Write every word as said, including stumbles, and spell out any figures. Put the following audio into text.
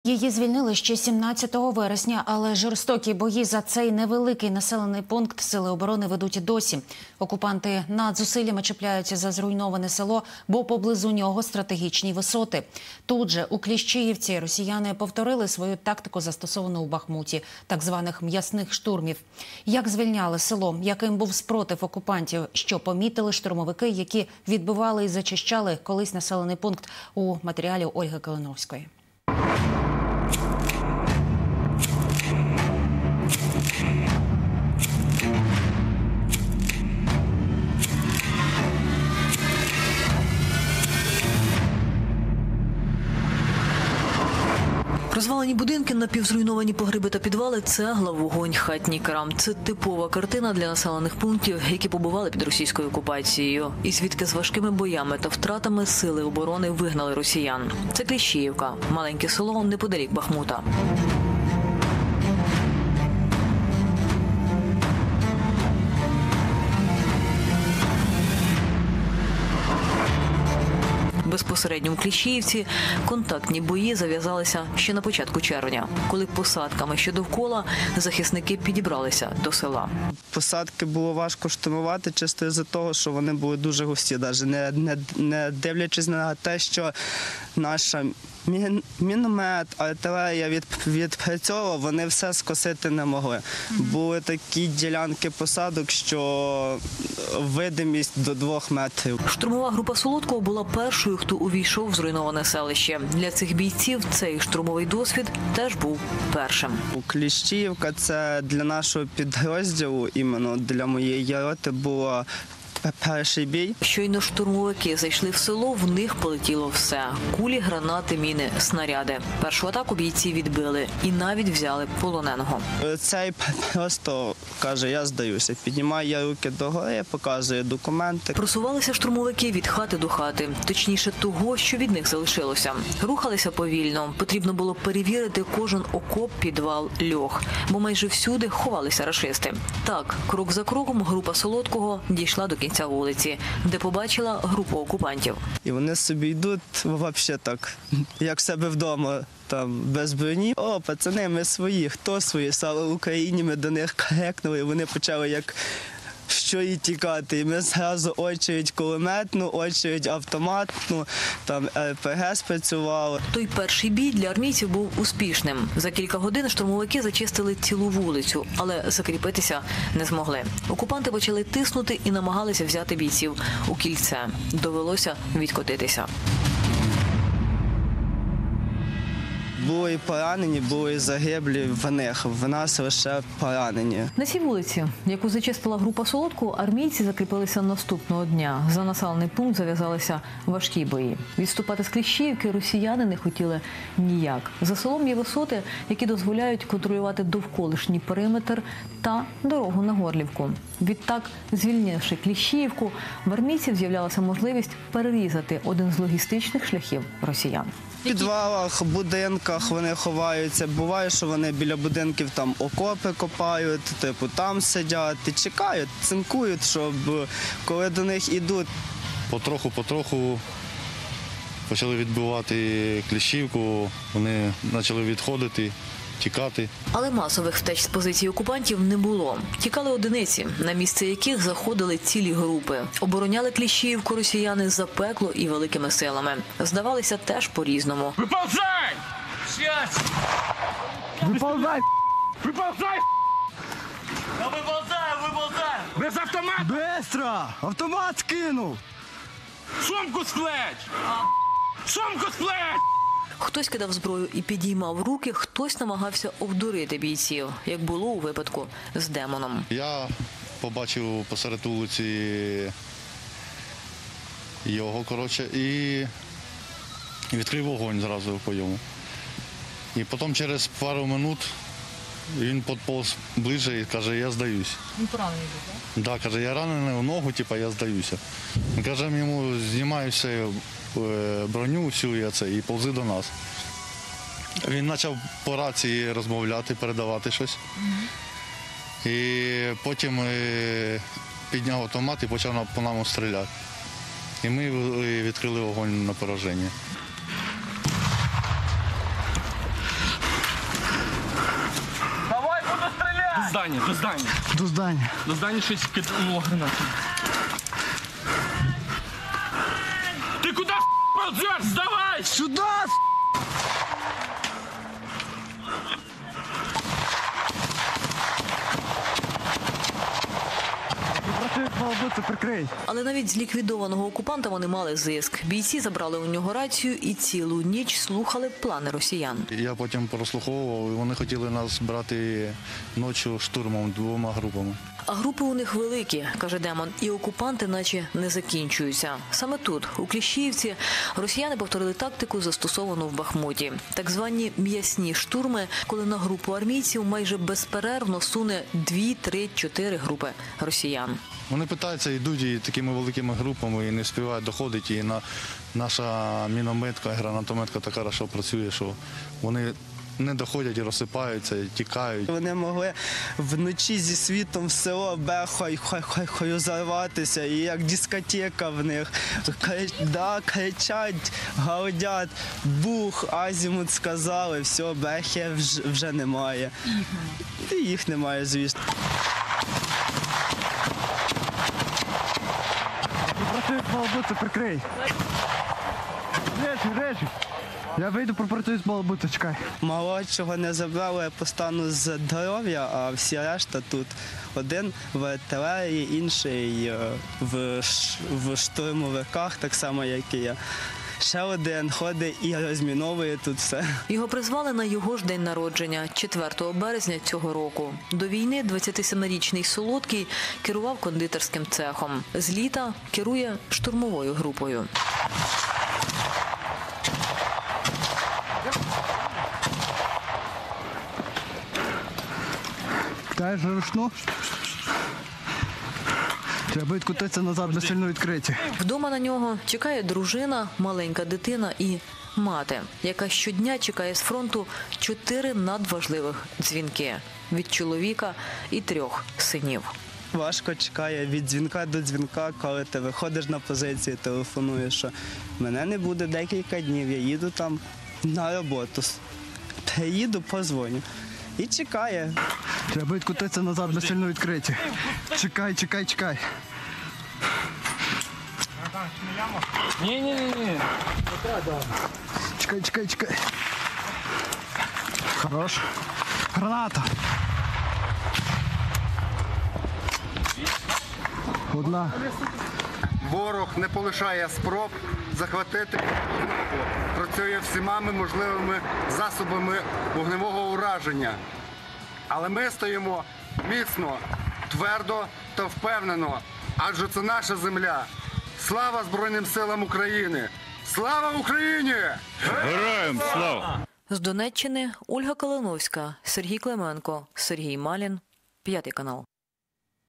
Її звільнили ще сімнадцятого вересня, але жорстокі бої за цей невеликий населений пункт сили оборони ведуть і досі. Окупанти над зусиллями чіпляються за зруйноване село, бо поблизу нього стратегічні висоти. Тут же, у Кліщіївці, росіяни повторили свою тактику, застосовану у Бахмуті, так званих м'ясних штурмів. Як звільняли село, яким був спротив окупантів, що помітили штурмовики, які відбивали і зачищали колись населений пункт, у матеріалі Ольги Калиновської. Розвалені будинки, напівзруйновані погреби та підвали – цегла, вогонь, хатній крам. Це типова картина для населених пунктів, які побували під російською окупацією. І звідки з важкими боями та втратами сили оборони вигнали росіян. Це Кліщіївка, маленьке село неподалік Бахмута. Безпосередньо у Кліщіївці контактні бої зав'язалися ще на початку червня, коли посадками, що довкола, захисники підібралися до села. Посадки було важко штурмувати чисто із-за того, що вони були дуже густі, навіть не, не, не дивлячись на те, що наша мін, міномет, артилерія від, відпрацьовувала, вони все скосити не могли. Були такі ділянки посадок, що видимість до двох метрів. Штурмова група Солодкого була першою, хто увійшов в зруйноване селище. Для цих бійців цей штурмовий досвід теж був першим. Кліщіївка – це для нашого підрозділу, іменно для моєї роти, було перший бій. Щойно штурмовики зайшли в село, в них полетіло все. Кулі, гранати, міни, снаряди. Першу атаку бійці відбили і навіть взяли полоненого. Цей просто каже, я здаюся. Піднімає руки догори, показує документи. Просувалися штурмовики від хати до хати. Точніше того, що від них залишилося. Рухалися повільно. Потрібно було перевірити кожен окоп, підвал, льох. Бо майже всюди ховалися рашисти. Так, крок за кроком група Солодкого дійшла до кінця вулиці, де побачила групу окупантів. І вони собі йдуть, взагалі так, як в себе вдома, там, без броні. О, пацани, ми свої, хто свої? Слава Україні, ми до них крикнули, і вони почали як що і тікати. І ми зразу очередь кулеметну, очередь автоматну, там ер пе ге спрацювало. Той перший бій для армійців був успішним. За кілька годин штурмовики зачистили цілу вулицю, але закріпитися не змогли. Окупанти почали тиснути і намагалися взяти бійців у кільце. Довелося відкотитися. Були і поранені, були і загиблі в них, в нас лише поранені. На цій вулиці, яку зачистила група Солодкого, армійці закріпилися наступного дня. За населений пункт зав'язалися важкі бої. Відступати з Кліщіївки росіяни не хотіли ніяк. За селом є висоти, які дозволяють контролювати довколишній периметр та дорогу на Горлівку. Відтак, звільнивши Кліщіївку, в армійців з'являлася можливість перерізати один з логістичних шляхів росіян. В підвалах, будинках вони ховаються. Буває, що вони біля будинків там окопи копають, типу там сидять і чекають, цинкують, щоб коли до них ідуть. Потроху-потроху почали відбивати Кліщіївку, вони почали відходити, тікати. Але масових втеч з позиції окупантів не було. Тікали одиниці, на місце яких заходили цілі групи. Обороняли Кліщіївку росіяни запекло і великими силами. Здавалися теж по-різному. Виползай! Сейчас! Виползай! Виползай! Да виползай, виползай! Без автомата! Бистро! Автомат скинув! Сумку з плеч! Сумку з плеч! Хтось кидав зброю і підіймав руки, хтось намагався обдурити бійців, як було у випадку з демоном. Я побачив посеред вулиці його, коротше, і відкрив вогонь зразу по йому. І потім через пару минут він підповз ближче і каже, я здаюсь. Він поранений був, так? Так, каже, я ранений в ногу, типу, я здаюся. Ми кажемо йому, знімай все, броню всю я це, і повзи до нас. Він почав по рації розмовляти, передавати щось. Mm-hmm. І потім підняв автомат і почав по нам стріляти. І ми відкрили вогонь на пораження. здання, до здання. До здання. До здання щось кидало гранату. Ти куди ползеш? Здавай! Сюди! Прикрий. Але навіть з ліквідованого окупанта вони мали зиск. Бійці забрали у нього рацію і цілу ніч слухали плани росіян. Я потім прослуховував, і вони хотіли нас брати ночі штурмом двома групами. А групи у них великі, каже Демон, і окупанти наче не закінчуються. Саме тут, у Кліщіївці, росіяни повторили тактику, застосовану в Бахмуті. Так звані м'ясні штурми, коли на групу армійців майже безперервно суне дві, три, чотири групи росіян. Вони питаються, йдуть і такими великими групами і не співають доходити. І на, наша мінометка, гранатометка така хорошо працює, що вони не доходять і розсипаються, і тікають. Вони могли вночі зі світом в село бехай, хай, хай, хай зарватися, і як дискотека в них. Кри- Да, кричать, галдять, бух, азімут сказали, все, бехи вже, вже немає. І їх немає, звісно. Балабута, прикрий. Режи, режи. Я вийду, пропрацюю з балабута, чекай. Молодшого не забрали по стану здоров'я, а всі решта тут. Один в артилерії, інший е, в, ш- в штурмовиках, так само, як і я. Ще один ходить і розміновує тут все. Його призвали на його ж день народження, четвертого березня цього року. До війни двадцятисемирічний Солодкий керував кондитерським цехом. З літа керує штурмовою групою. Даєш рушну? Треба відкотитися назад, бо сильно відкриті. Вдома на нього чекає дружина, маленька дитина і мати, яка щодня чекає з фронту чотири надважливих дзвінки від чоловіка і трьох синів. Важко чекає від дзвінка до дзвінка, коли ти виходиш на позицію, телефонуєш, що мене не буде декілька днів, я їду там на роботу. Приїду, позвоню. І чекає. Треба відкотитися назад, бо сильно відкриті. Чекай, чекай, чекай. Ні-ні-ні. Чекай, чекай, чекай. Хорош. Граната. Одна. Ворог не полишає спроб захватити Кіновку. Працює всіма можливими засобами вогневого ураження. Але ми стоїмо міцно, твердо та впевнено, адже це наша земля. Слава Збройним силам України! Слава Україні! Героям слава! З Донеччини Ольга Калиновська, Сергій Клименко, Сергій Малін, П'ятий канал.